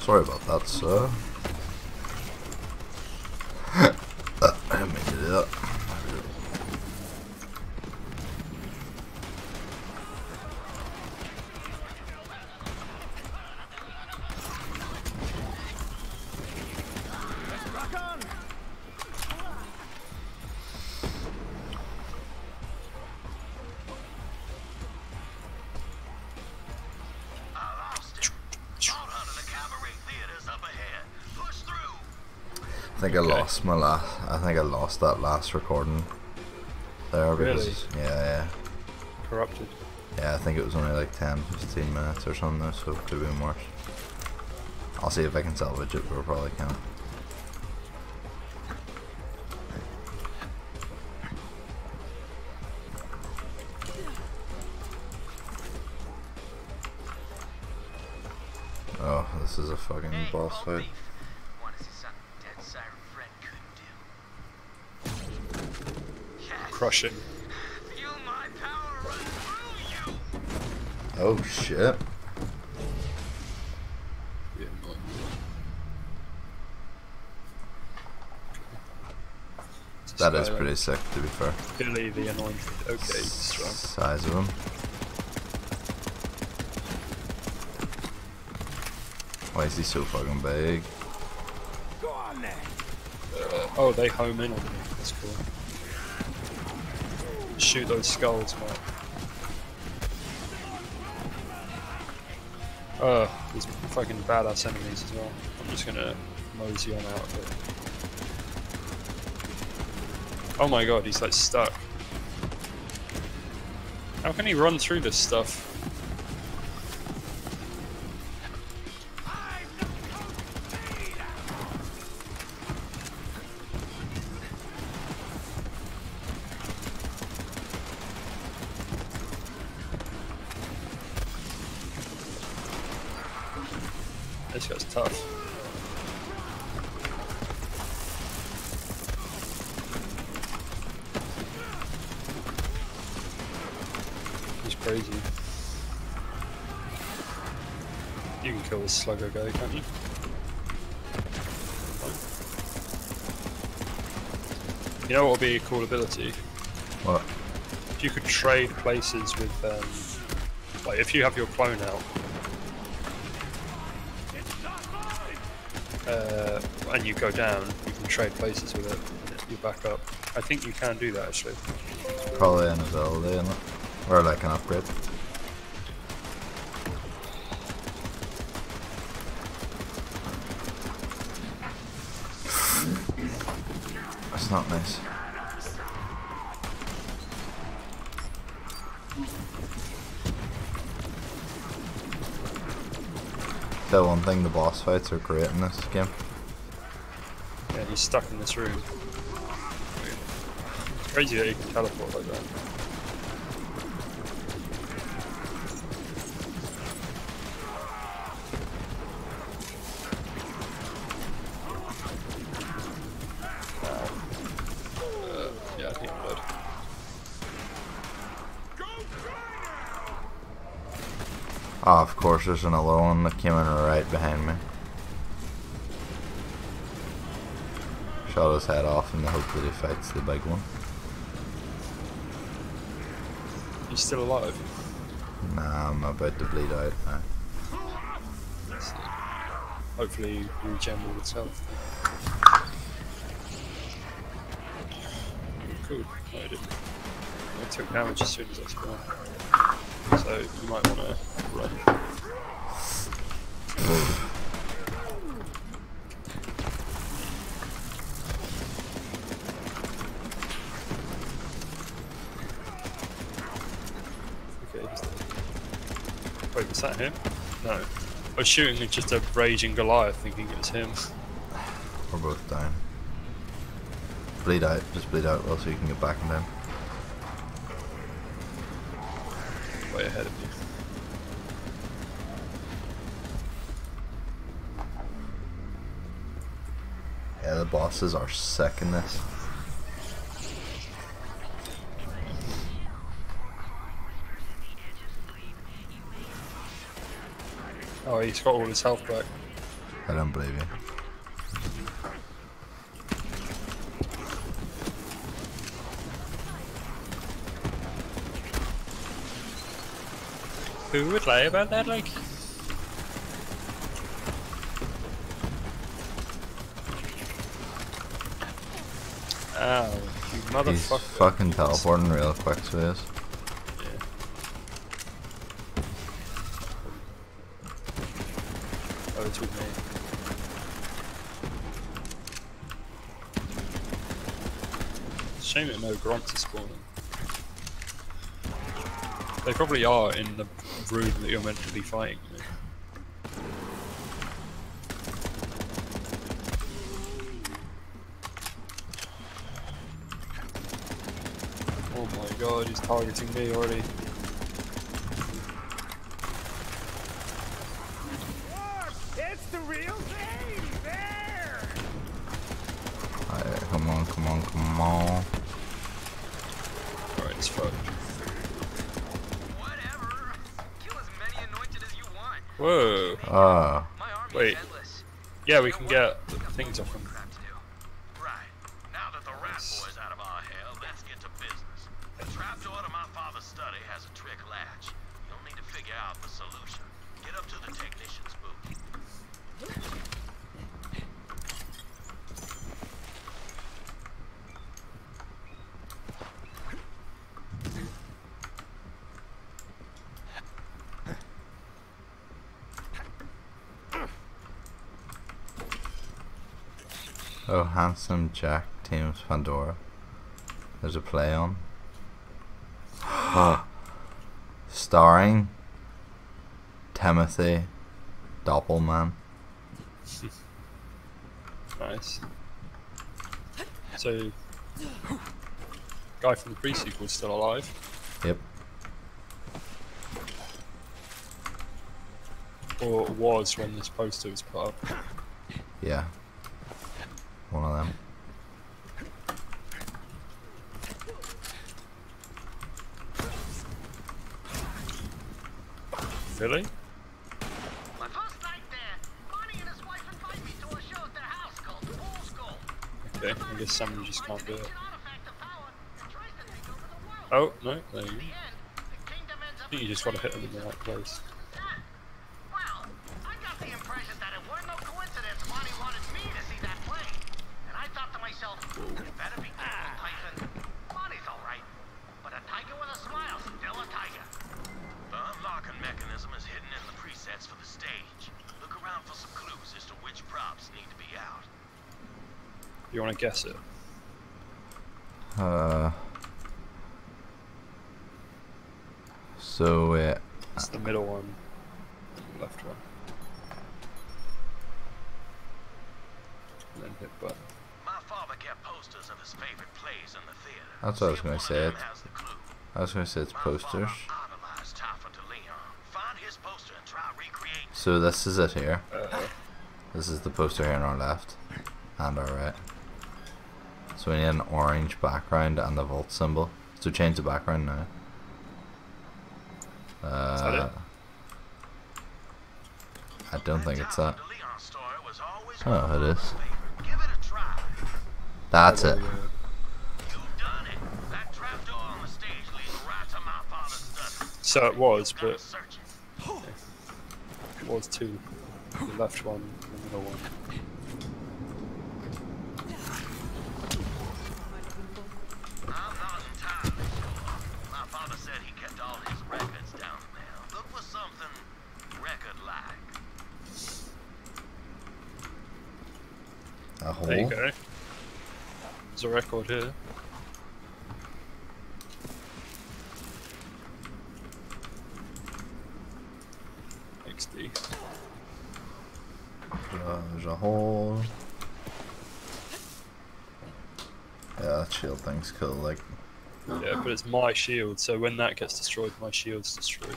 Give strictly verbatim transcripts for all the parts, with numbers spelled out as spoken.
Sorry about that, sir. I didn't mean to do that. I think Okay. I lost my last. I think I lost that last recording there because Really? yeah, yeah, Corrupted. yeah. I think it was only like ten, fifteen minutes or something, so it could have been worse. I'll see if I can salvage it, but I probably can't. Oh, this is a fucking Hey, boss all fight. beef. Wanna see something dead siren friend couldn't do? Yes. Crushing. Feel my power run through you. Oh shit. Yeah, no. That is Skyline. pretty sick, to be fair. Billy the Anointed. Okay, he's strong. Size of him. Why is he so fucking big? Uh, oh, they home in on me. That's cool. Shoot those skulls, man. Uh, these fucking badass enemies as well. I'm just gonna mosey on out of it. Oh my god, he's like stuck. How can he run through this stuff? This guy's tough. He's crazy. You can kill this slugger guy, can't you? You know what would be a cool ability? What? If you could trade places with, um, like if you have your clone out, uh, and you go down, you can trade places with it. You back up. I think you can do that actually. Probably an ability, isn't it? Or like an upgrade. That's not nice. The one thing, the boss fights are great in this game. Yeah, he's stuck in this room. It's crazy that he can teleport like that. Uh, yeah, I think I'm dead. Ah, of course, there's another one that came in right behind me. Shot his head off in the hope that he fights the big one. He's still alive. Nah, I'm about to bleed out now. Let's see. Hopefully he regenerated itself. Cool. No, I didn't. I took damage as soon as I spawned. So you might want to run. Okay, he's dead. Wait, was that him? No. I was shooting at just a raging Goliath thinking it was him. We're both down. Bleed out, just bleed out well so you can get back and down. Way ahead of you. Yeah, the bosses are sick in this. Oh, he's got all his health back. I don't believe you. Who would lie about that, like? Ow, you He's motherfucker. fucking teleporting real quick, so he is. Yeah. Oh, it's with me. Shame that no grunts are spawning. They probably are in the room that you're meant to be fighting with. Oh my god, he's targeting me already. It's the real thing! There! Alright, come on, come on, come on. Alright, it's fucked. Whatever. Kill as many anointed as you want. Whoa. Oh, My army Wait. is endless. Yeah, we can get things off him. Crap to do. Right. Now that the rat boy's out of our hair, let's get to business. The trapdoor to my father's study has a trick latch. You'll need to figure out the solution. Get up to the technician's booth. oh, handsome Jack teams Pandora. There's a play on. Starring Timothy Doppelman. Nice. So, guy from the pre-sequel is still alive. Yep. Or was when this poster was put up. Yeah. One of them. Really? My first night there, Bonnie and his wife invited me to a show at their house called Fool's Gold. Okay, I guess some just can't do it. An artifact of power that tries to take over the world. Oh, no, there you go. In the end, the kingdom ends I up think you just gotta hit them in the right place. Well, I got the impression that it weren't no coincidence Bonnie wanted me to see that play. And I thought to myself, you better be careful, Tyson. Bonnie's alright. But a tiger with a smile, still a tiger. The unlocking mechanism is hidden in the presets for the stage. Look around for some clues as to which props need to be out. You wanna guess it? Uh. So uh, It's the middle one, the left one. And then hit button. My father kept posters of his favorite plays in the theater. That's what I was See if gonna one of say, them it- has the clue. I was gonna say it's My father posters. idolized Typhon de Leon. Find his poster and try recreating. So this is it here. Uh, This is the poster here on our left and our right. So we need an orange background and the vault symbol. So change the background now. Uh, Is that it? I don't think it's that. Typhon de Leon story was always Oh, my it is. father's favorite. Give it a try. That's it. You've done it. That trapdoor on the stage leads right to my father's study. So it was, Gotta but search it. it was two. The left one and the middle one. I'm not entirely sure. My father said he kept all his records down there. Look for something record-like. A hole. There you go. There's a record here. X D. Uh, there's a hole. Yeah, that shield thing's cool. Like, Yeah, but it's my shield, so when that gets destroyed, my shield's destroyed.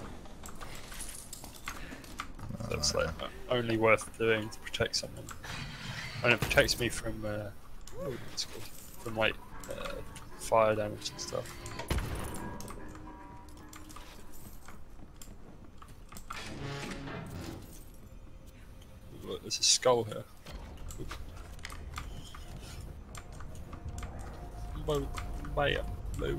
So it's like uh, only worth doing to protect someone. And it protects me from, uh, what's it called? From like uh, fire damage and stuff. Look. there's a skull here. Mo, Maya, Mo.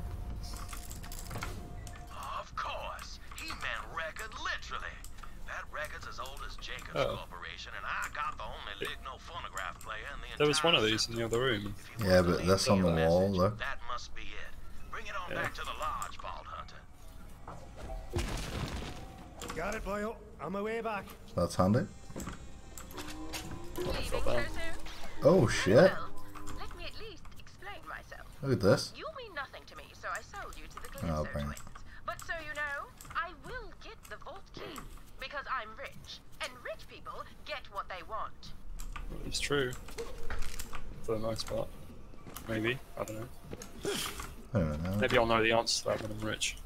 Of course. He meant record literally. That record's as old as Jacobs Oh. Corporation, and I got the only ligno phonograph player in the There was one entire of these in the other room. If you Yeah, want to but leave that's me on the a wall, message, look. That must be it. Bring it on Yeah. back to the lodge, Bald Hunter. Got it, boyo. On my way back. That's handy. I Leaving fell so down. soon? Oh shit! Well, let me at least explain myself. Look at this. You mean nothing to me, so I sold you to the Oh, Calypso bring it. twins. But so you know, I will get the Vault Key because I'm rich, and rich people get what they want. It's true. For the most part. Maybe. I don't know. I don't know. Maybe I'll know the answer to that when I'm rich.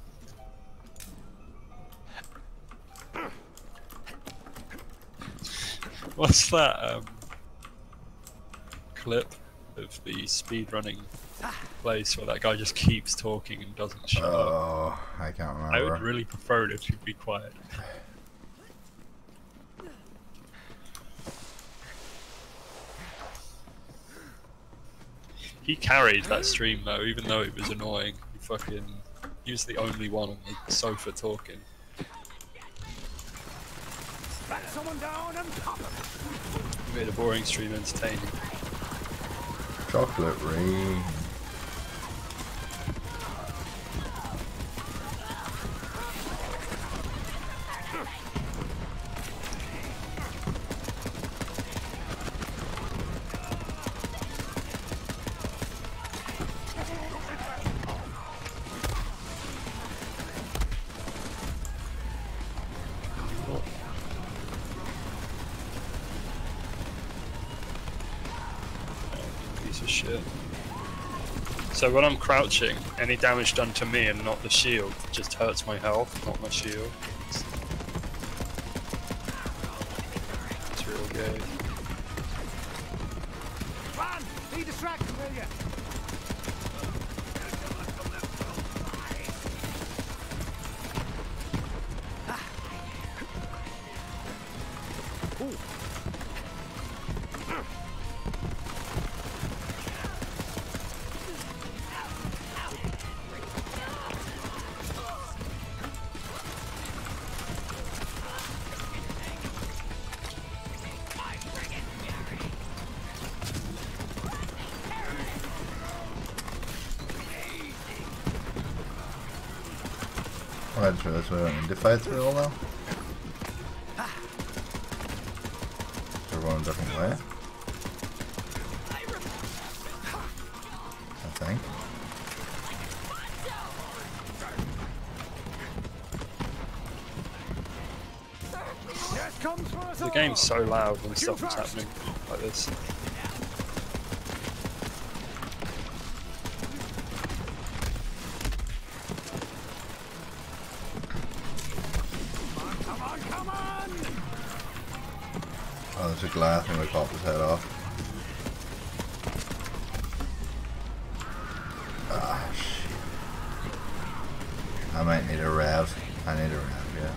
What's that um, clip of the speedrunning place where that guy just keeps talking and doesn't shut up? Oh, I can't remember. I would really prefer it if you'd be quiet. He carried that stream though, even though it was annoying. He fucking, he was the only one on the sofa talking. Back someone down and pop him. He made a boring stream entertaining. Chocolate rain. Piece of shit. So when I'm crouching, any damage done to me and not the shield just hurts my health, not my shield. It's, it's real gay. Run! Be distracted, will you? Oh, I just realized we don't need to fight through all now. We're going a different way. I think. Death comes for us The all. game's so loud when stuff is happening like this. Come on, come on! Oh, there's a glass and we popped his head off. Ah, shit. I might need a rev. I need a rev, yeah.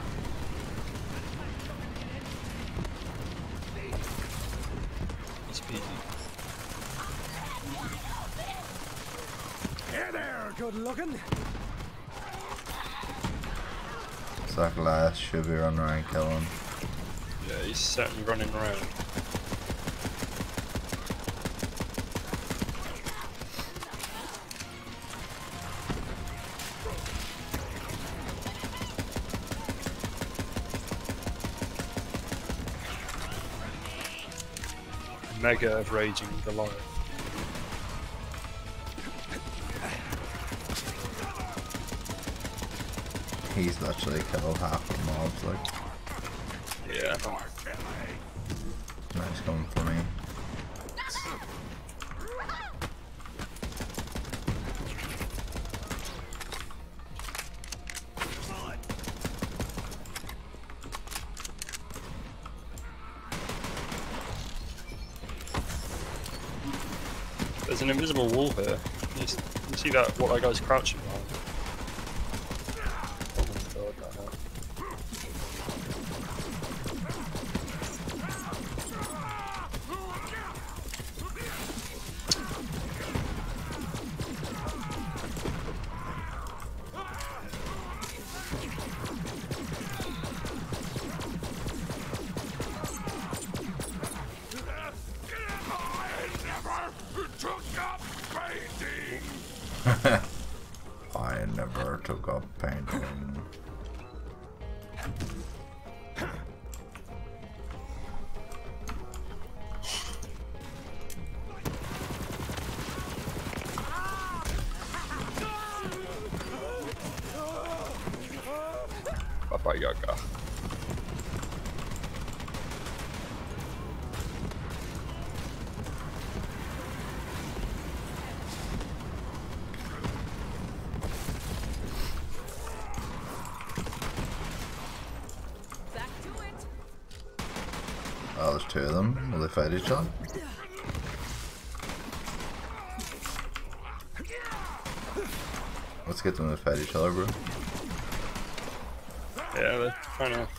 Speedy. Here there, good looking. That glass should be running around killing. Yeah, he's certainly running around. Mega of Raging Goliath. He's literally killed half the mobs, like. Yeah. Nice coming for me. There's an invisible wall here. You, s- you see that? What that guy's crouching behind? Oh my god, that hurt. I never took up painting. Bye-bye, Yaga. Oh, there's two of them. Will they fight each other? Let's get them to fight each other, bro. Yeah, they're trying to...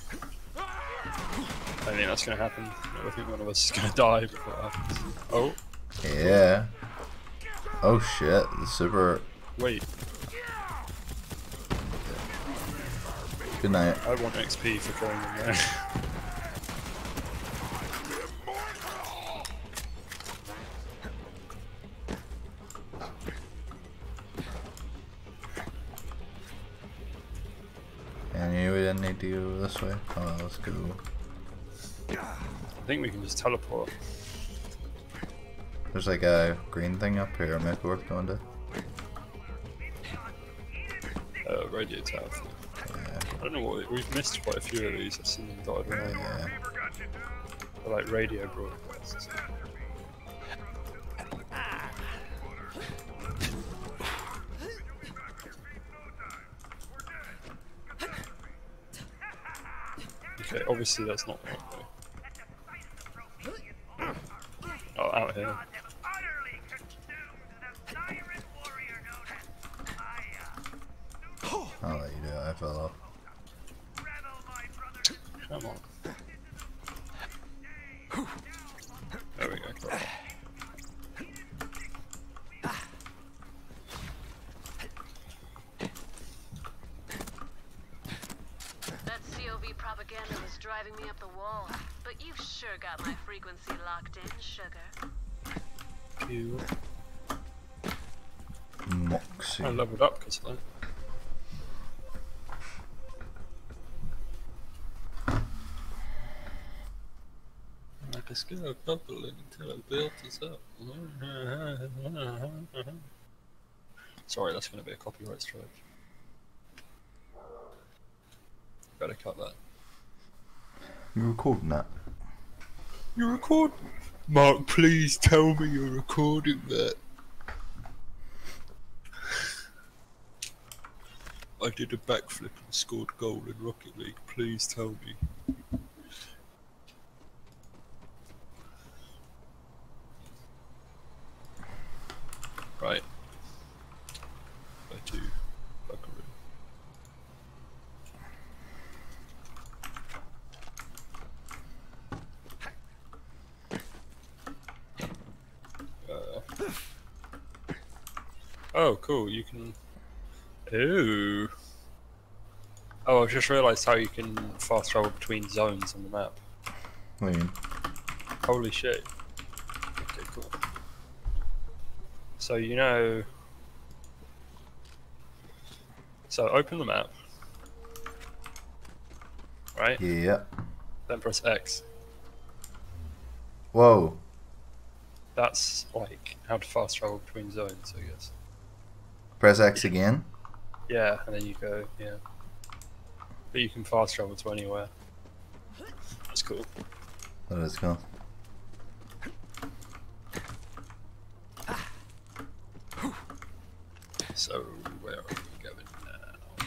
I think that's gonna happen. I think one of us is gonna die before that happens. Oh, Yeah. Oh shit, the super... wait. Good night. I want X P for throwing them there. I knew we didn't need to go this way. Oh, let's go. I think we can just teleport. There's like a green thing up here. Might be worth going to. Uh, radio tower thing. Yeah. I don't know what we've missed quite a few of these. I've seen them dotted around. Yeah. They're like radio broadcasts. Okay, obviously that's not the right way. Oh, out here. I'll let you do it. I fell off. Come on. There we go. That C O V propaganda was driving me up the wall, but you've sure got my frequency locked in, sugar. You. Moxie. I leveled up because of that. Like a skill bubbling until I built this up. Sorry, that's going to be a copyright strike. Better cut that. You recording that? You record? Mark, please tell me you're recording that. I did a backflip and scored goal in Rocket League. Please tell me. Right. Back to Buckaroo. Uh. Oh, cool. You can. Ooh. Oh, I've just realised how you can fast travel between zones on the map. What do you mean? Holy shit. Okay, cool. So, you know... So, open the map. Right? Yeah. Then press X. Whoa. That's, like, how to fast travel between zones, I guess. Press X again. Yeah, and then you go, yeah. But you can fast travel to anywhere. That's cool. That is cool. So, where are we going now?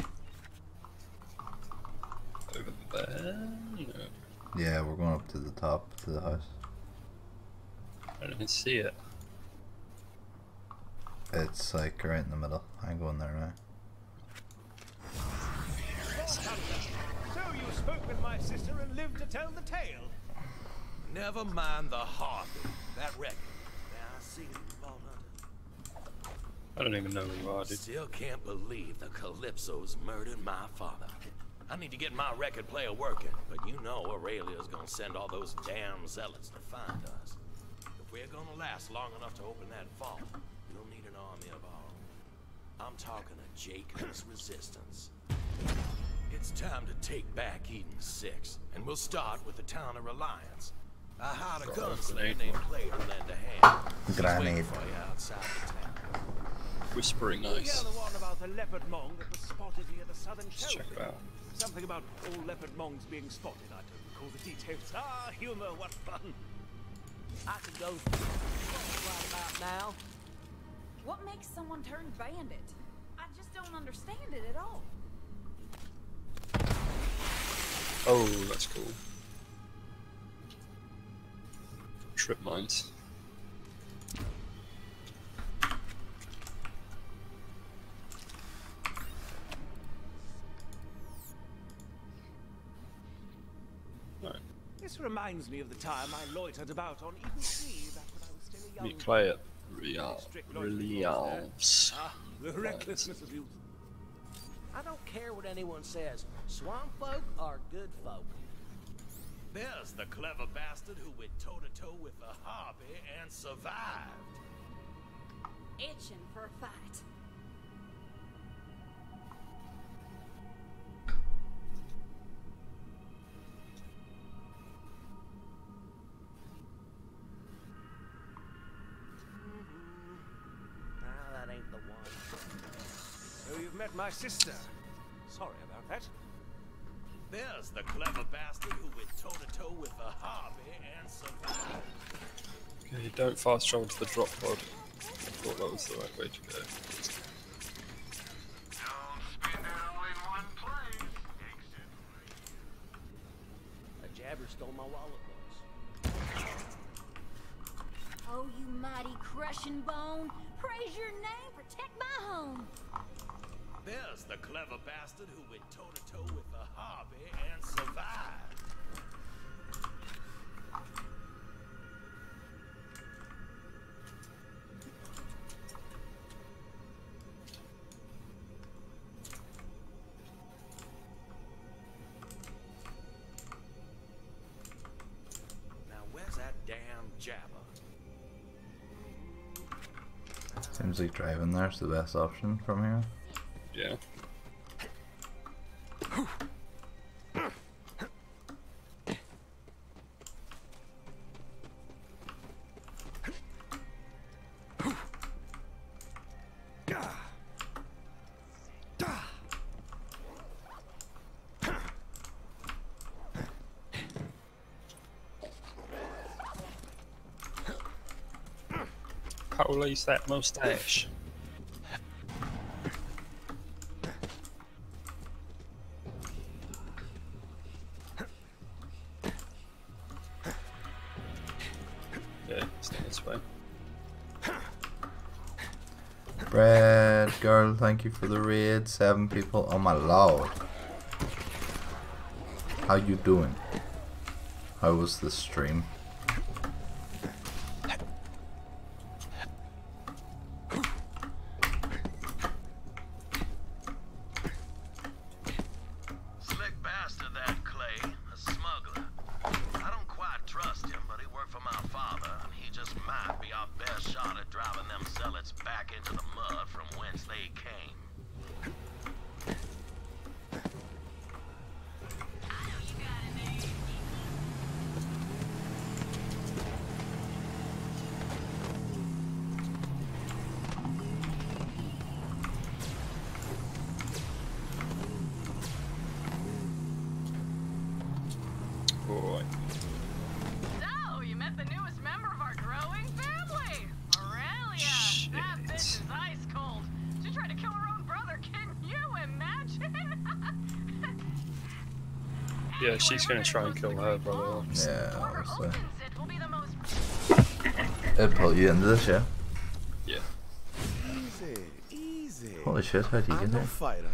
Over there? No. Yeah, we're going up to the top to the house. I don't even see it. It's like right in the middle. I'm going there now. So you spoke with my sister and lived to tell the tale. Never mind the heart. That record. Now I see you, Vault Hunter. I don't even know who you are, dude. Still can't believe the Calypsos murdered my father. I need to get my record player working, but you know Aurelia's gonna send all those damn zealots to find us. If we're gonna last long enough to open that vault, we'll need an army of our own. I'm talking of Jacob's Resistance. It's time to take back Eden Six, and we'll start with the town of Reliance. I hired a gunslinger named Clay to lend a hand. He's waiting Grenade. for you outside the town. Whispering Yeah, nice. the one about the leopard mong that was spotted near the southern Let's show. check it out. Something about all leopard mongs being spotted. I don't recall the details. Ah, humor, what fun. I could go right about now. What makes someone turn bandit? I just don't understand it at all. Oh, that's cool. Trip mines. Right. This reminds me of the time I loitered about on Eden Sea back when I was still a young... Meet Clay at Real. Reliance. Ah, the recklessness of youth. I don't care what anyone says. Swamp folk are good folk. There's the clever bastard who went toe-to-toe with the Harpy and survived. Itching for a fight. Nah, that ain't the one. So you've met my sister. Sorry about that. There's the clever bastard who went toe-to-toe with the Harpy and survived. Okay, don't fast travel to the drop pod. I thought that was the right way to go. Don't spend it all in one place. A jabber stole my wallet once. Oh, you mighty crushing bone. Praise your name, protect my home. There's the clever bastard who went toe-to-toe with the Harpy and survived. Now where's that damn jabber? Seems like driving there's the best option from here. Yeah. How lace that mustache? Yeah, it's not this way. Bread girl, thank you for the raid. Seven people. Oh my lord. How you doing? How was the stream? Slick bastard, that Clay, a smuggler. I don't quite trust him, but he worked for my father, and he just might be our best shot at driving them zealots back into the mud from whence they came. Boy. So, you met the newest member of our growing family, Aurelia. Shit. That bitch is ice cold. She tried to kill her own brother. Can you imagine? Yeah, she's gonna try and kill her brother. Yeah, Whoever obviously. opens it will be the most. It'll pull you into this, yeah? Yeah. Easy, easy. Holy shit, how do you I'm get no here? fighter.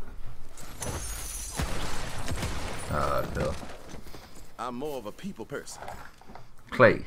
Ah, cool. I'm more of a people person. Clay.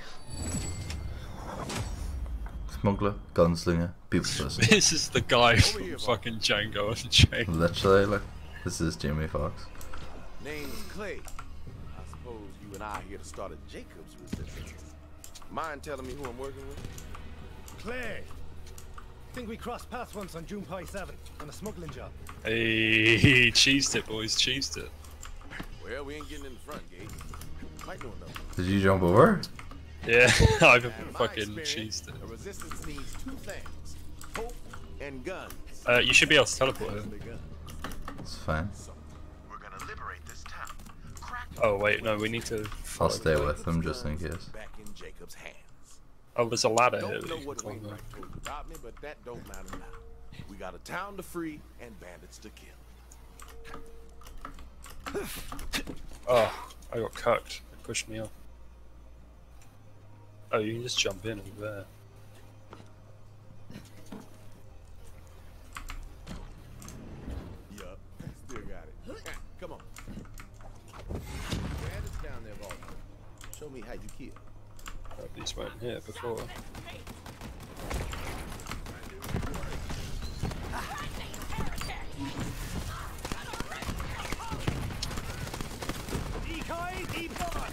Smuggler, gunslinger, people person. This is the guy from here, Bob. fucking Django Unchained. Literally, like, this is Jamie Foxx. Name's Clay. I suppose you and I are here to start a Jacob's Resistance. Mind telling me who I'm working with? Clay. think we crossed paths once on June Pi seven on a smuggling job. Hey, cheesed it, boys, cheesed it. Well, we ain't getting in the front gate. Might know enough. Did you jump over? Yeah, I've Now, in my fucking experience, cheesed it. A resistance needs two things: hope and guns. Uh, you should be able to teleport here. It's fine. We're gonna liberate this town. Crack Oh wait, no, we need to. I'll follow stay the- with them just in case. Back in Jacob's hands. Oh, there's a ladder here. Don't that know you can what climb Wainwright over. told you about me, but that don't matter now. We got a town to free and bandits to kill. Oh, I got cucked. It pushed me off. Oh, you can just jump in over there. Yup, still got it. Come on. Bandits down there, Vault. Show me how you kill. Oh, these weren't here before. Decoy, decoy!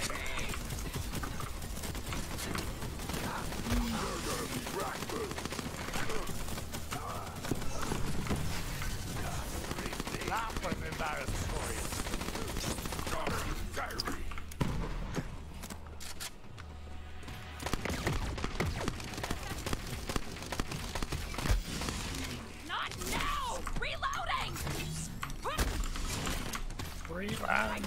Laugh when embarrassed for you. Not now! Reloading! Reload.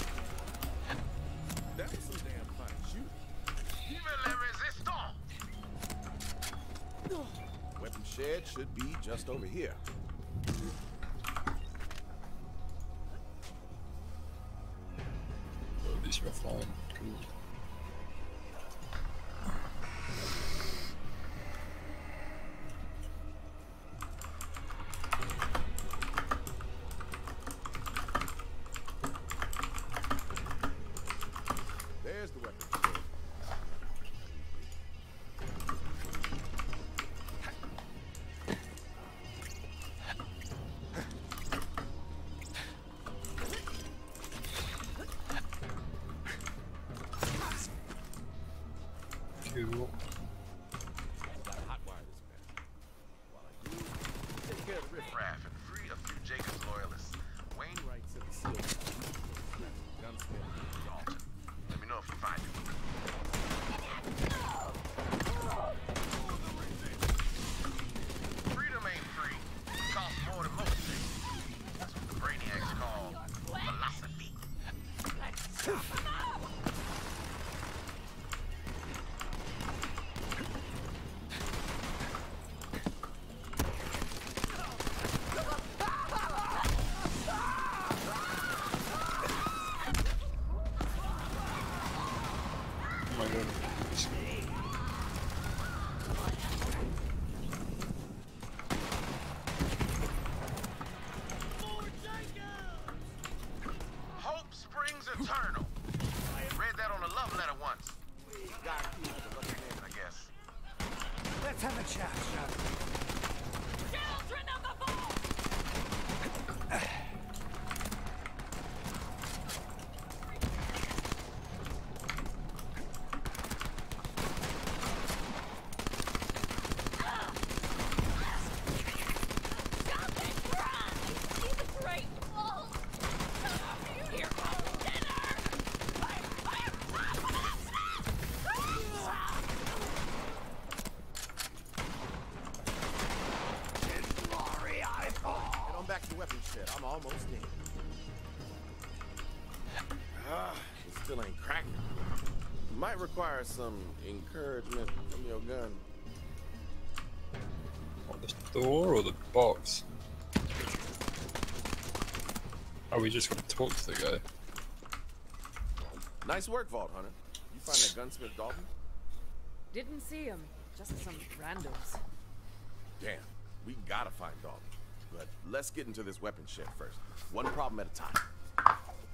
That was some damn fine shooting. Vive la resistance! Weapon shed should be just over here. Oh, these were flying. Cool. There's the weapon shed. Cool. Gotta hotwire this man. While I do, take care of the riff. Raff and free a few Jacob's loyalists. Wainwright said the seal. Gunsmith. Dalton. Let me know if you find him. Freedom ain't free. It costs more than most things. That's what the brainiacs call philosophy. Oh my god. Hope springs eternal. Read that on a love letter once. God, he was a lucky man. I guess. Let's have a chat, shall we? Children of the Vault! Stop and run! See the great wall! Here comes dinner! Fire, fire, Glory, I fall! Head on back to the weapon shed. I'm almost in. Ah, it still ain't cracking. Might require some encouragement from your gun. What, the door or the box? Are we just gonna talk to the guy? Nice work, Vault Hunter. You find that gunsmith Dalton? Didn't see him. Just some randos. Damn, we gotta find Dalton. But let's get into this weapon shed first. One problem at a time.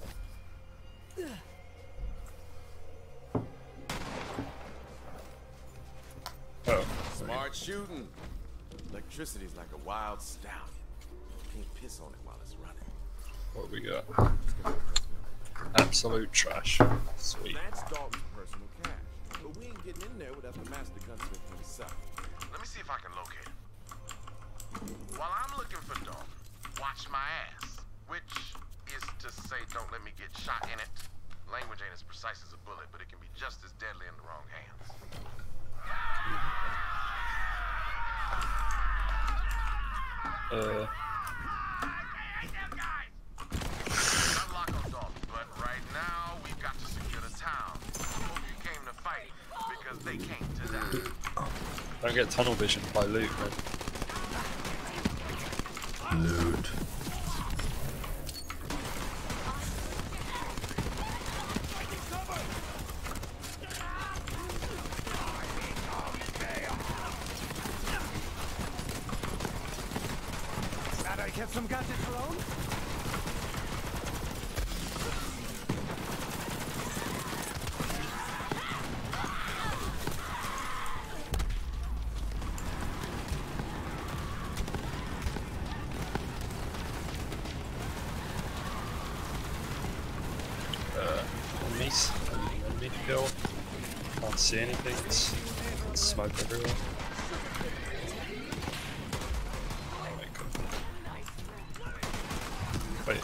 Oh. Smart shooting. Electricity's like a wild stallion. Can't piss on it while it's running. What we got? Absolute trash. Sweet. That's Dalton's personal cash. But we ain't getting in there without the master gunsmith himself. Let me see if I can locate him. While I'm looking for Dalton, watch my ass. Which is to say, don't let me get shot in it. Language ain't as precise as a bullet, but it can be just as deadly in the wrong hands. Uh. Unlock on Dalton, but right now we've got to secure the town. Hope you came to fight because they came to die. Don't get tunnel vision by loot, man. Loot. Glad I kept some gadgets alone. Enemies, enemy kill. Can't see anything. It's, it's smoke everywhere. Wait.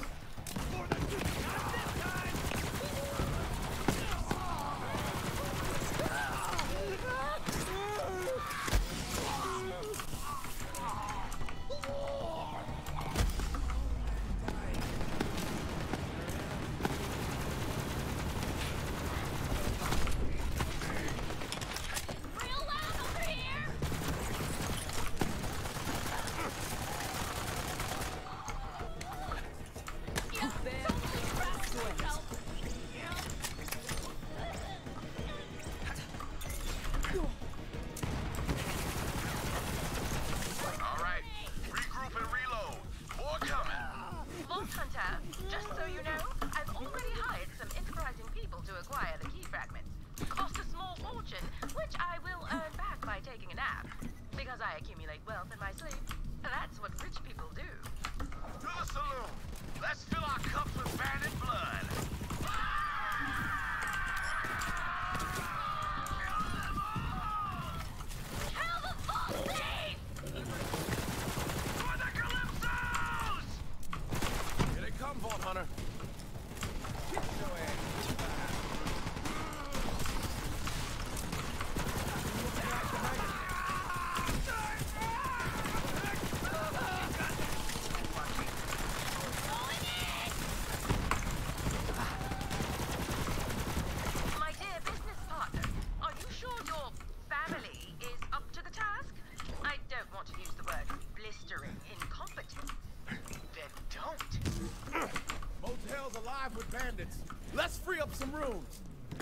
Let's free up some rooms.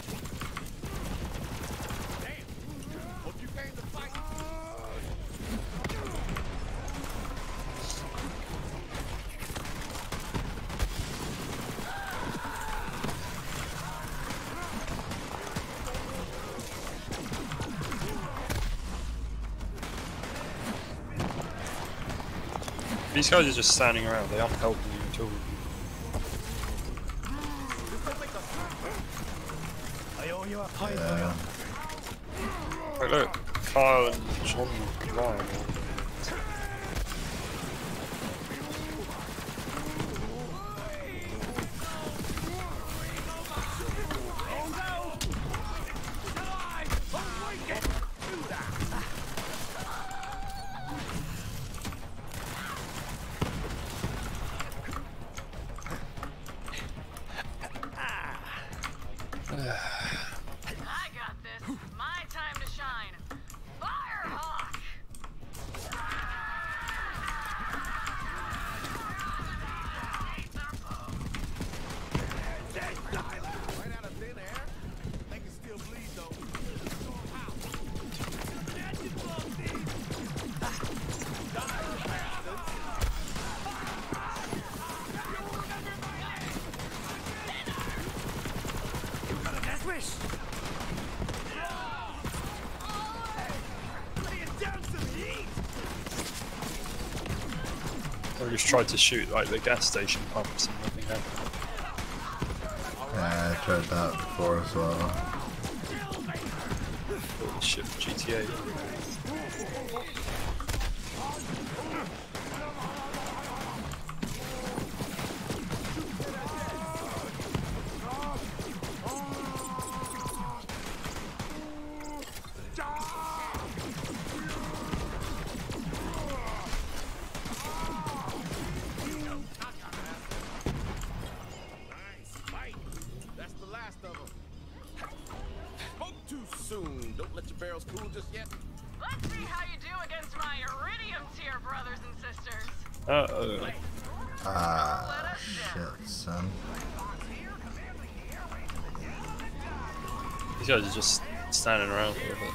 Damn. Hope you came to fight. These guys are just standing around, they aren't helping you at all. I owe you a pint, Yeah. Wait, look, Kyle and John Ryan. I got this. My time to shine. Firehawk! Right out of thin air. They can still bleed though. Death wish. Or just tried to shoot like the gas station pumps and nothing happened. Yeah, I tried that before as well. Holy shit, G T A. Soon. Don't let your barrels cool just yet. Let's see how you do against my iridium tier brothers and sisters. Uh oh. Ah, shit, son. These guys are just standing around for a bit.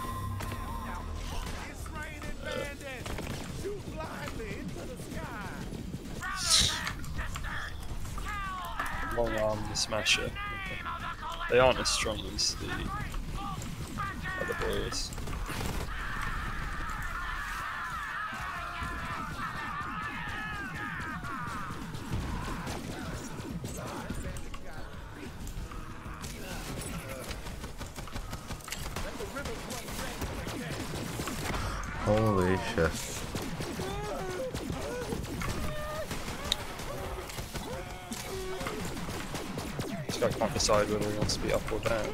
Uh, long arm the smasher. Okay. They aren't as strong as the other boys. Holy shit. This guy can't decide whether he wants to be up or down.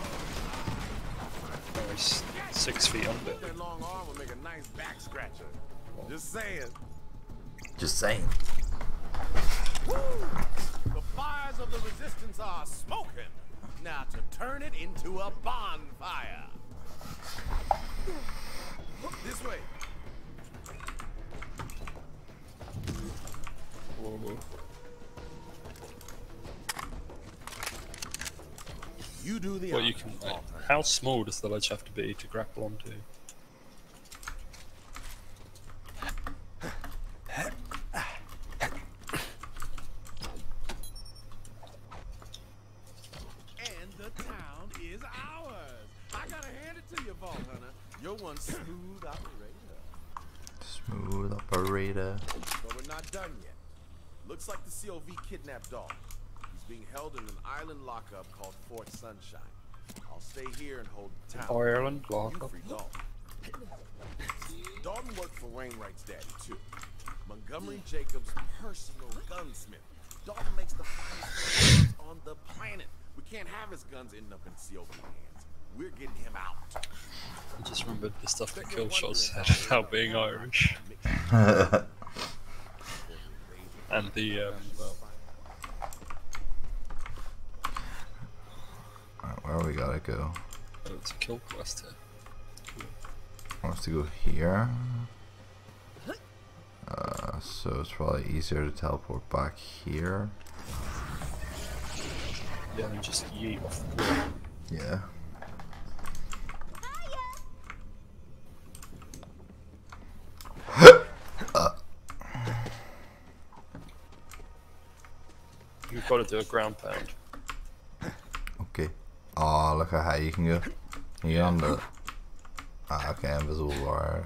Oh, he's six feet under. That long arm will make a nice back scratcher. Just saying. Just saying. Woo! The fires of the resistance are smoking. Now to turn it into a bonfire. This way. Whoa. You do the Well, you can. Like, how small does the ledge have to be to grapple onto? And the town is ours. I gotta hand it to you, Vault Hunter. You're one smooth operator. Smooth operator. But we're not done yet. Looks like the C O V kidnapped Dalton. He's being held in an island lockup called Fort Sunshine. I'll stay here and hold the town. Ireland You lockup. free Dalton. Dalton worked for Wainwright's daddy too. Montgomery Jacobs' personal gunsmith. Dalton makes the finest guns on the planet. We can't have his guns ending up in C O V hands. We're getting him out. I just remembered the stuff that Killshot said about being Irish. And the, um, well. Alright, where we gotta go? Oh, it's a kill quest here. Cool. I want us to go here. Uh, so it's probably easier to teleport back here. Yeah, and just yeet off the cliff. Yeah. uh. You've got to do a ground pound. Okay. Oh, look how high you can go. Can you get on the... Ah, okay, invisible wires.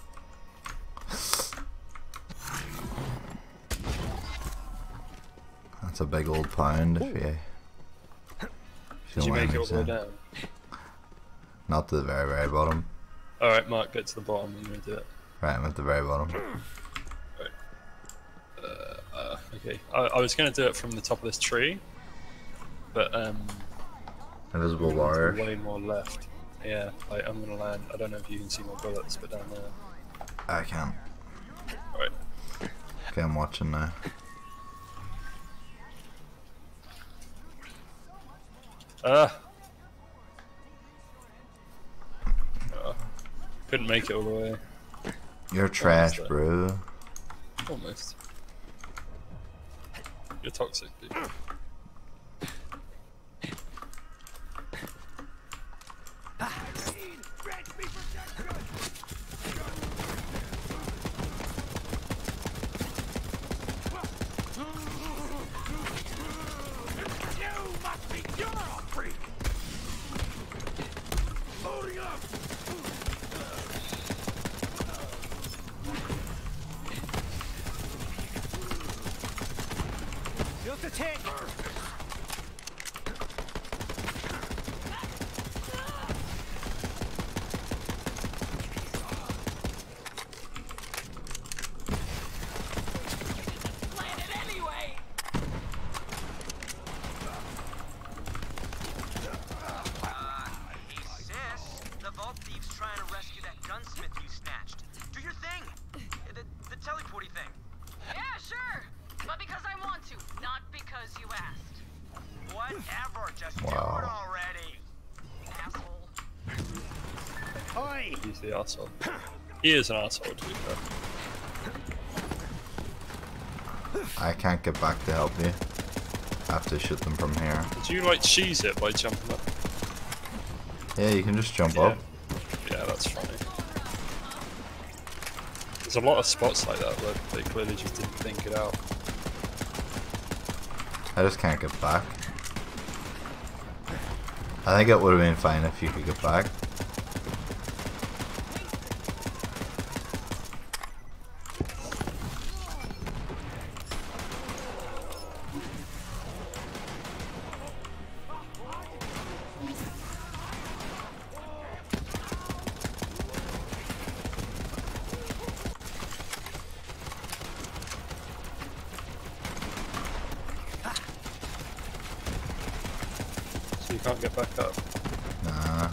That's a big old pound if you... If Did you don't make mind it me all the way saying. down? Not to the very, very bottom. Alright, Mark, get to the bottom and we'll do it. Right, I'm at the very bottom. Right. Uh, uh, okay. I, I was going to do it from the top of this tree, but um... Invisible there's wire. way more left. Yeah, I, I'm going to land. I don't know if you can see my bullets, but down there. I can. Alright. Okay, I'm watching now. Ah! Uh, couldn't make it all the way. You're trash, Almost bro. Almost. You're toxic, dude. Just a tick. ever. Just Wow. do it already. Asshole. Oi! He's the asshole. He is an asshole, to be fair. I can't get back to help you. I have to shoot them from here. Did you like cheese it by jumping up? Yeah, you can just jump Yeah. up. Yeah, that's funny. There's a lot of spots like that where they clearly just didn't think it out. I just can't get back. I think it would have been fine if you could get back. So you can't get back up. Nah.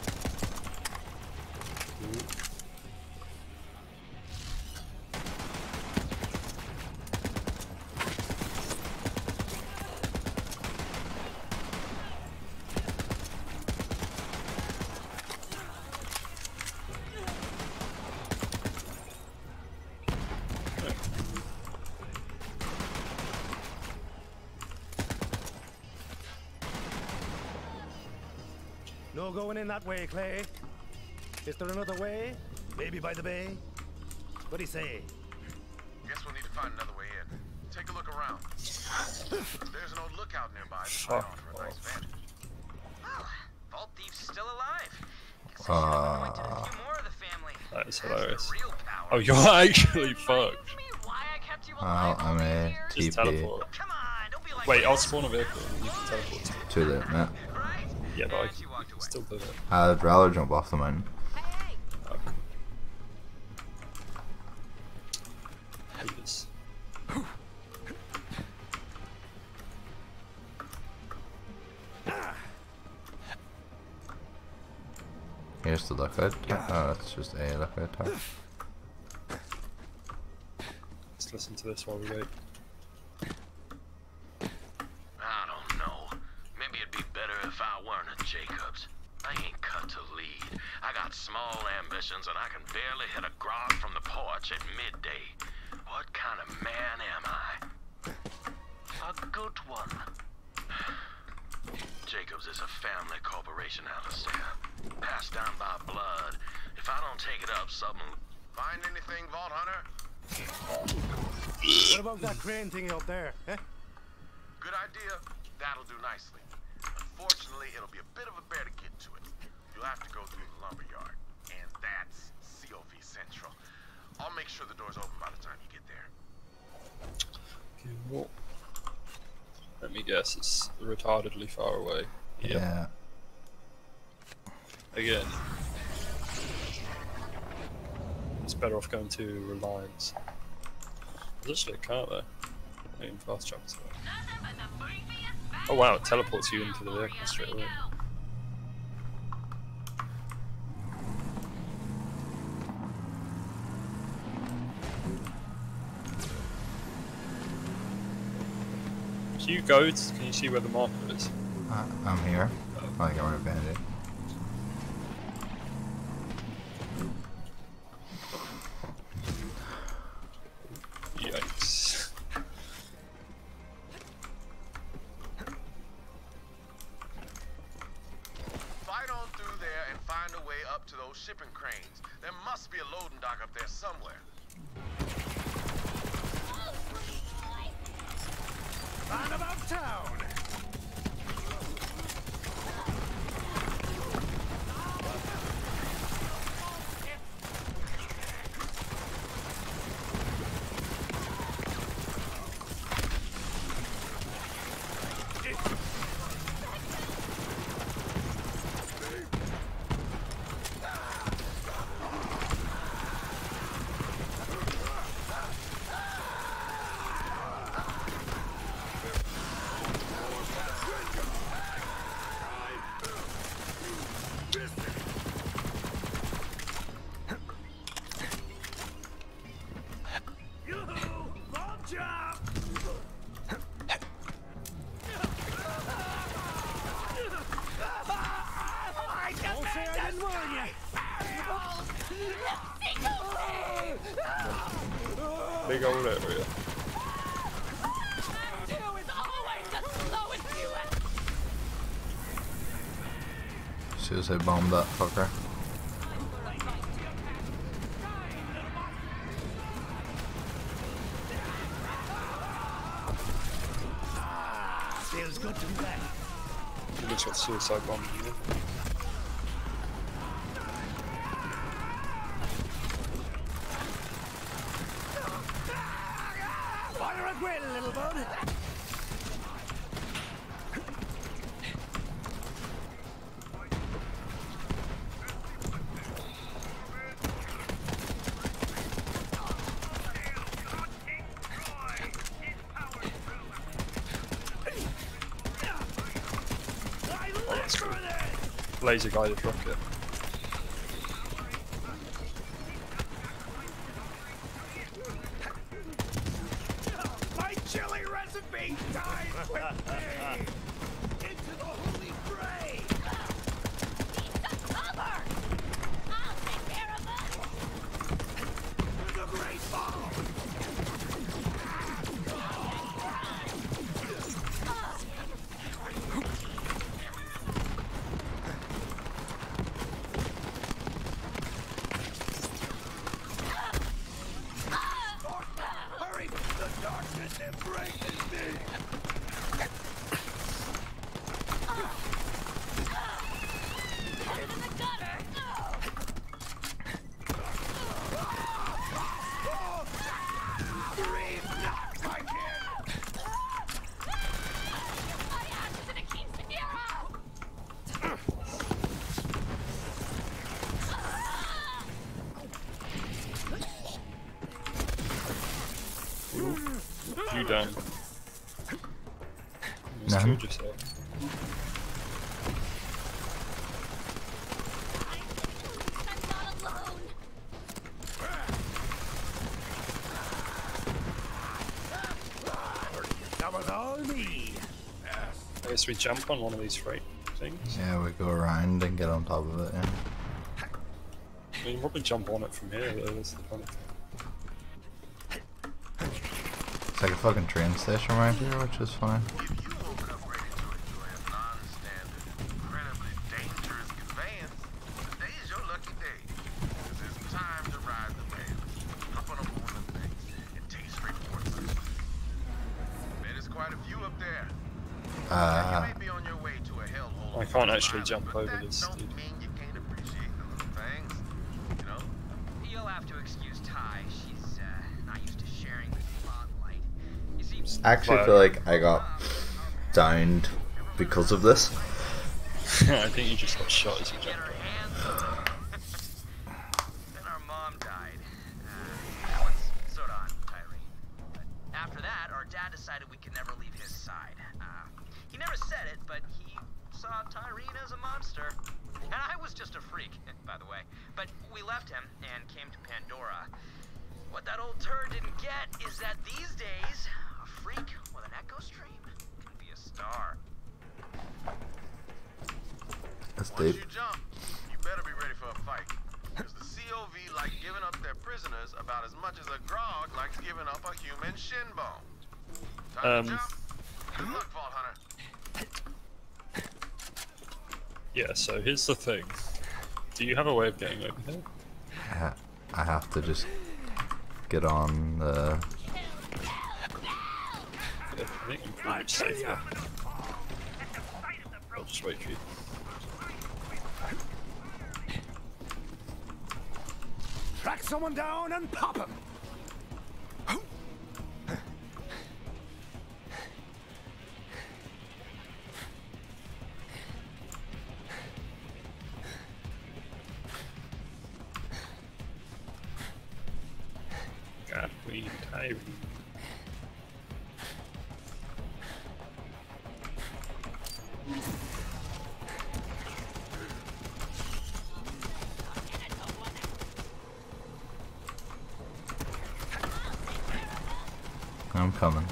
No going in that way, Clay. Is there another way? Maybe by the bay? What'd he say? Guess we'll need to find another way in. Take a look around. There's an old lookout nearby to find Fuck on for a nice vantage. Well, Vault Thief's still alive. Guess I Uh, should have anointed a few more of the family. That is That's the hilarious. real power. Oh, you're actually fucked. Why I kept you Well, alive all I'm these a years? T Just P. teleport. Come on, don't be like Wait, that. I'll spawn a vehicle and you can teleport to it. Too late, mate. Right? Yeah, but I And she walked can away. still do it. I'd rather jump off the mountain. Okay. Haters. Here's the lookout. Oh, that's just a lookout tower. Let's listen to this while we wait. I don't know. Maybe it'd be better if I weren't a Jacobs. I ain't cut to lead. I got small ambitions and I can barely hit a grog from the porch at midday. What kind of man am I? A good one. Jacobs is a family corporation, Alistair. Passed down by blood. If I don't take it up, something... Find anything, Vault Hunter? What about that crane thingy up there? Eh? Good idea. That'll do nicely. Unfortunately, it'll be a bit of a bear to get to it. You'll have to go through the lumberyard. And that's C O V Central. I'll make sure the door's open by the time you get there. Okay, well, let me guess, it's retardedly far away. Yep. Yeah. Again. It's better off going to Reliance. There's actually a car there. I can fast travel to it. Oh wow, it teleports you into the vehicle straight away. Can you go? To, can you see where the marker is? Uh, I'm here. I got my bandit. Yikes. Fight on through there and find a way up to those shipping cranes. There must be a loading dock up there somewhere. Round about town! big old area. Two is always the slowest viewing. Suicide bomb that fucker. Feels good to be back. He looks got suicide bomb in here. Fire a grill, little bud. Oh, that's cool. Laser guided rocket. My chili recipe died quickly. Into the holy grave. Cover! I'll take care of it! The great ball. Hurry! The darkness embraces me. Into the gutter! Grieve not, my kid. My ass is in a Kingston hero! You done? You No. killed yourself. I'm not alone! That was all me. I guess we jump on one of these freight things. Yeah, we go around and get on top of it, yeah. We can probably jump on it from here, though, that's the funny thing. It's like a fucking train station around here, which is fine. If you woke up ready to enjoy a non-standard, incredibly dangerous conveyance, today's your lucky day. Cause it's time to ride the wave. Hop on aboard the things and take straight for the sun. Man, there's quite a few up there. Uh, You may be on your way to a hellhole. I can't actually jump but over that this, don't dude. mean you can't appreciate the little things. You know? You'll have to excuse Ty. She's uh, not used to sharing the spotlight. You see, I actually feel like I got downed because of this. I think you just got shot as you get jumped. her hands on her. Then our mom died. Uh, that one's sort of on Tyree. But after that, our dad decided we could never leave his side. Uh, he never said it, but he saw Tyreen as a monster. And I was just a freak, by the way. But we left him and came to Pandora. What that old turd didn't get is that these days, a freak with an echo stream can be a star. That's Once deep. you jump, you better be ready for a fight. Because the C O V like giving up their prisoners about as much as a grog likes giving up a human shin bone. Time Um, to jump. Good luck, Vault Hunter. Yeah, so here's the thing. Do you have a way of getting over here? I, ha I have to just get on the. Yeah, I think I'm pretty much safe there. I'll just wait for you. Track someone down and pop him. God, we Tyree. I'm coming.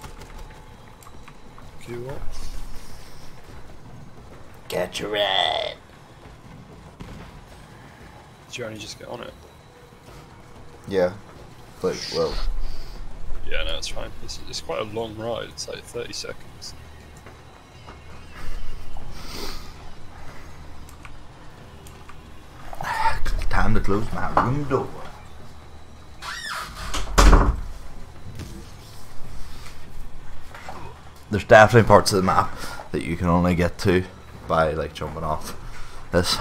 Do what? Get your red. Did you only just get on it? Yeah. But, well, Yeah, no, it's fine. It's, it's quite a long ride. It's like thirty seconds. Time to close my room door. There's definitely parts of the map that you can only get to by like jumping off this,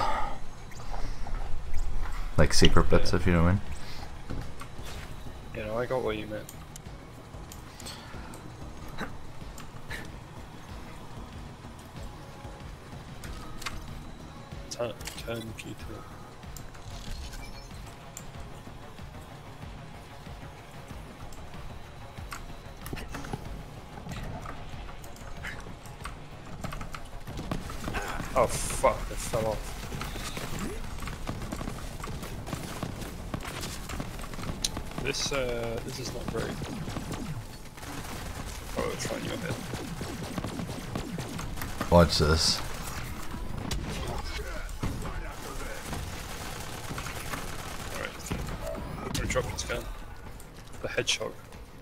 like secret bits, yeah. If you know what I mean. Yeah, no, I got what you meant. Turn, turn the key to it. Oh fuck, it fell off. This, uh, this is not great. Oh, it's fine, you're ahead. Watch this. Alright, I'm gonna drop its gun. The hedgehog.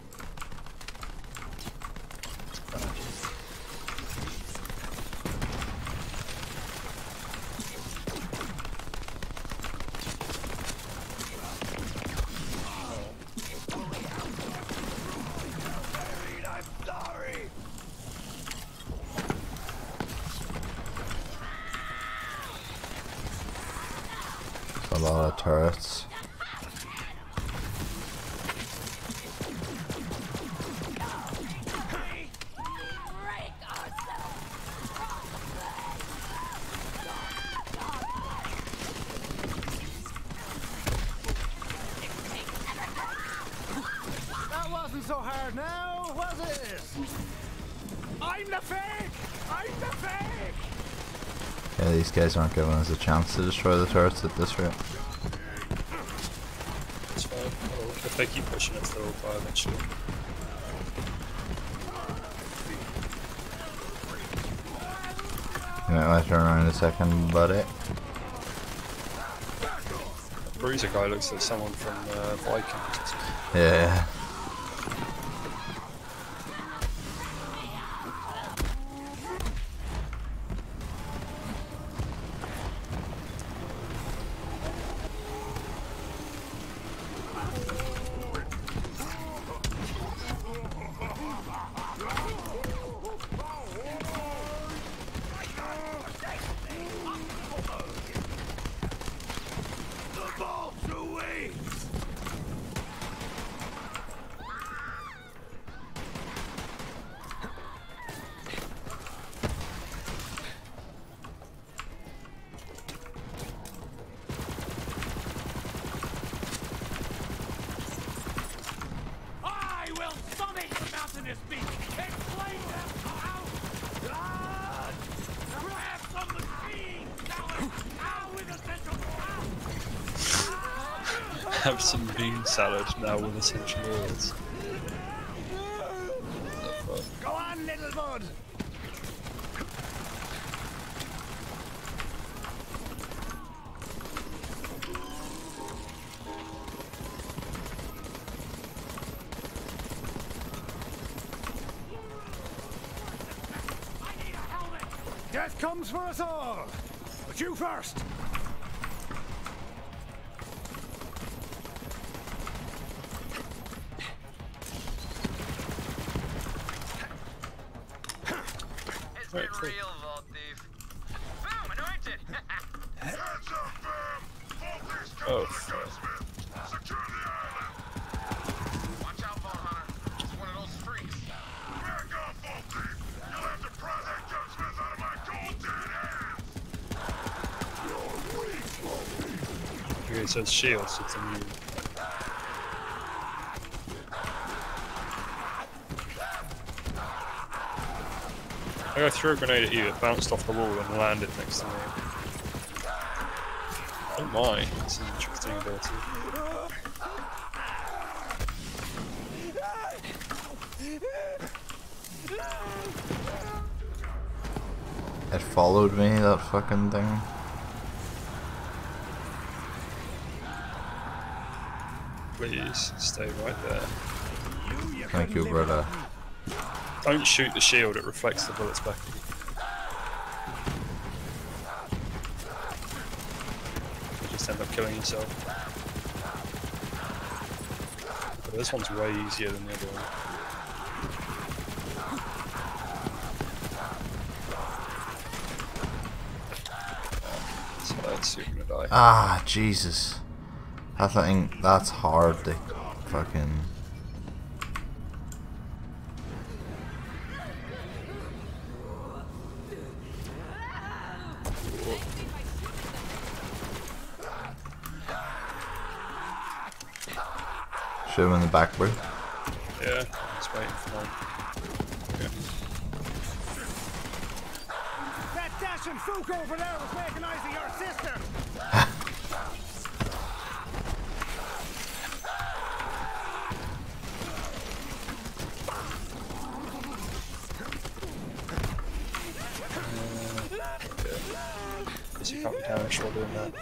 A lot of turrets. That wasn't so hard now, was it? I'm the fake! I'm the fake! Yeah, these guys aren't giving us a chance to destroy the turrets at this rate. It's fine. Oh, if they keep pushing it, they'll die eventually. You might want to turn around in a second, buddy. The bruiser guy looks like someone from uh, Vikings. Yeah. Have some bean salad now with essential oils. Go on, little bud! Death comes for us all! But you first! It's been real, Vault Thief. Boom, anointed! Hands up, fam! Vault Thief's Oh, coming, Gunsmith! Secure the island! Watch out, Vault Hunter. It's one of those freaks. Back off, Vault Thief! You'll have to pry that Gunsmith out of my cold dead hands! Okay, so it's shields, it's immune. I threw a grenade at you, it bounced off the wall and landed next to me. Oh my, it's an interesting ability. It followed me, that fucking thing. Please, stay right there. You, you Thank you, brother. Don't shoot the shield, it reflects the bullets back at you. You just end up killing yourself. But this one's way easier than the other one. So that's you're gonna die. Ah, Jesus. I think that's hard to fucking... Shoot him in the back, bro. Yeah, I'm just waiting for them. Yeah. That dashing fook over there was making eyes at your sister. Guess you can't be damaged while doing that.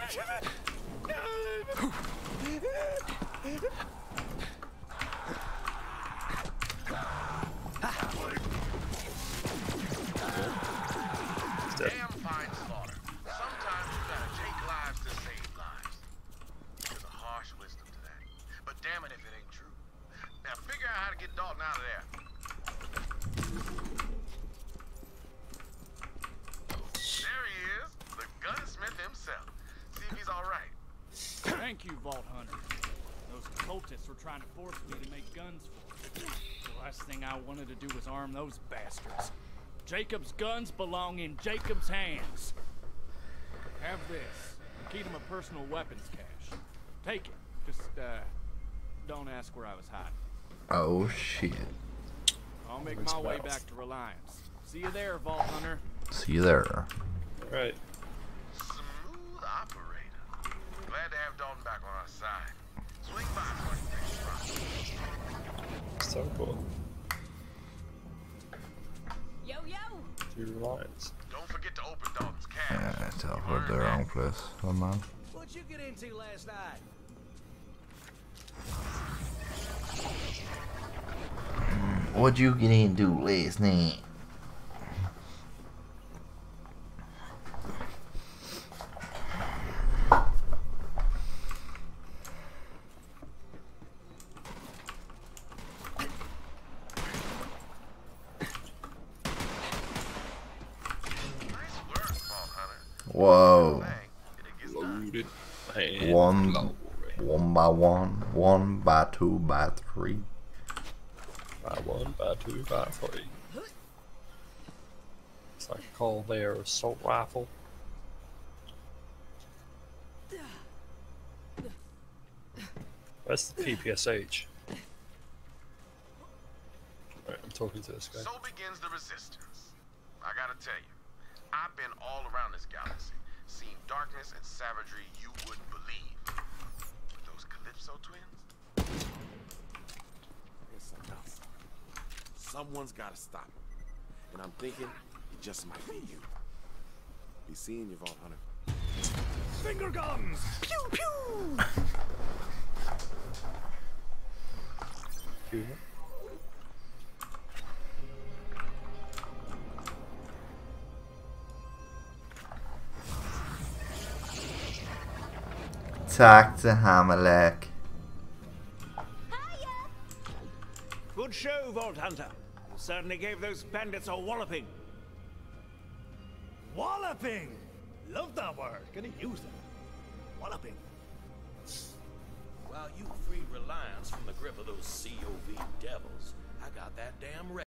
Damn fine slaughter. Sometimes you gotta take lives to save lives. There's a harsh wisdom to that. But damn it if it ain't true. Now figure out how to get Dalton out of there. There he is, the gunsmith himself. See if he's alright. Thank you, Vault Hunter. Those cultists were trying to force me to make guns for them. The last thing I wanted to do was arm those bastards. Jacob's guns belong in Jacob's hands. Have this. Keep him a personal weapons cache. Take it. Just, uh, don't ask where I was hiding. Oh, shit. I'll make my way back to Reliance. See you there, Vault Hunter. See you there. Right. Smooth operator. Glad to have Dalton back on our side. Swing by for Let's teleport. Yo, yo! To Reliance. Don't forget to open Dalton's cache. Yeah, teleport to the wrong place. Oh, man. What'd you get into last night? What'd you get into last night? Whoa. Loaded. One, one by one, one by two by three. By one, by two, by three. It's like a call there, assault rifle. Where's the P P S H? Right, I'm talking to this guy. So begins the resistance. I gotta tell you, I've been all around this galaxy, seen darkness and savagery you wouldn't believe. But those Calypso twins? It's enough. Someone's gotta stop them. And I'm thinking it just might be you. Be seeing you, Vault Hunter. Finger guns! Pew pew! Pew. Talk to Hamalek. Good show, Vault Hunter. You certainly gave those bandits a walloping. Walloping! Love that word. Gonna use it. Walloping. While you freed Reliance from the grip of those C O V devils, I got that damn